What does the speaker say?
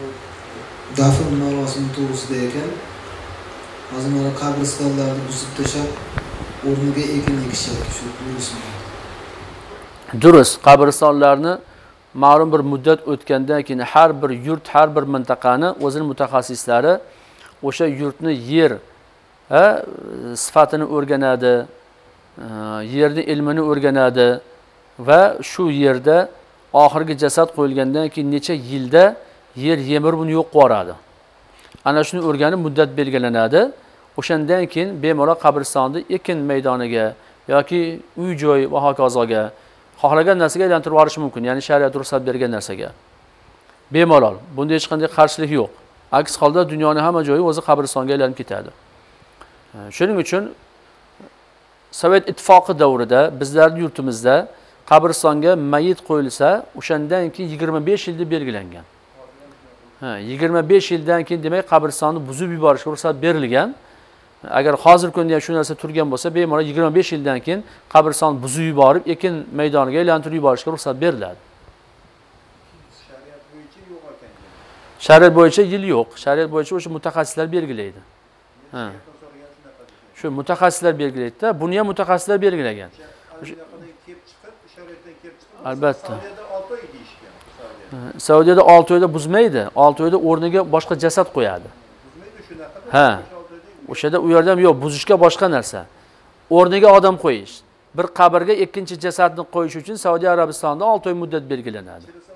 dafn marosimi to'g'risida ekan. Hozir mana qabristonlarni buzib tashlab, o'rniga ekin ekishyapti shu buyursin. Durust, qabristonlarni ma'lum bir muddat o'tgandan keyin har bir yurt, har bir mintaqani o'zining mutaxassislari o'sha yurtni yer sifatini o'rganadi, yerning ilmini o'rganadi va shu yerda oxirgi jasad qo'yilgandan keyin necha yilda yer yemir buni yo'q qiladi. Ana shuni o'rganib muddat belgilanadi. O'shandan keyin bemalol qabristonni ekin maydoniga yoki uy-joy va hokazoga xohlagan narsaga aylantirib yuborish mumkin, ya'ni shariat ruxsat bergan narsaga. Bemalol. Bunda hech qanday qarshilik yo'q. Aks holda dunyoning hamma joyi o'zi qabristonga aylanib ketadi. Shuning uchun Sovet ittifoqi davrida bizlarning yurtimizda qabristonga mayit qo'yilsa, o'shandan keyin 25 yilda belgilangan. 25 yildan keyin demak qabristonni buzib yuborishga ruxsat berilgan. Agar hozirgi kunda ham shu narsa turgan bo'lsa, bemalol 25 yildan keyin qabristonni buzib yuborib, ekin maydoniga aylantirib yuborishga ruxsat beriladi. Shariat bo'yicha yo'q ekan. Shariat bo'yicha yil yo'q. Shariat bo'yicha o'sha mutaxassislar belgilaydi. Shu mutaxassislar belgilaydi-da, buni ham mutaxassislar belgilagan. Albatta. Saudiyada 6 oyda buzmaydi. 6 oyda o'rniga boshqa jasad qo'yadi. Ha. O'shada u yerda ham yo'q, buzishga boshqa narsa. O'rniga odam qo'yish. Bir qabrga ikkinchi jasadni qo'yish uchun Saudiya Arabistonida 6 oy muddat belgilanadi.